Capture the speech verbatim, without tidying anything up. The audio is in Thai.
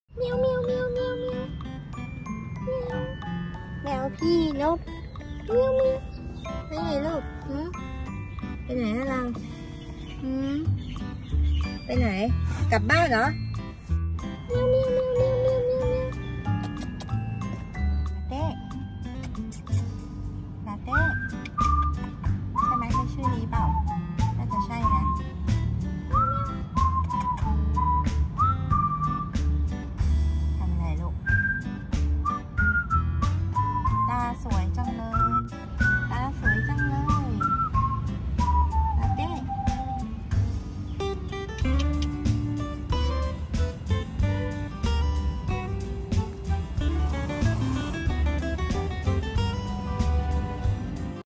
เมียวเมียวเมียวเมียวเมียวเมียวแมวพี่นกเมียวเมียวไปไหนลูกหืมไปไหนนะเราหืมไปไหนกลับบ้านเหรอเมียวเมียว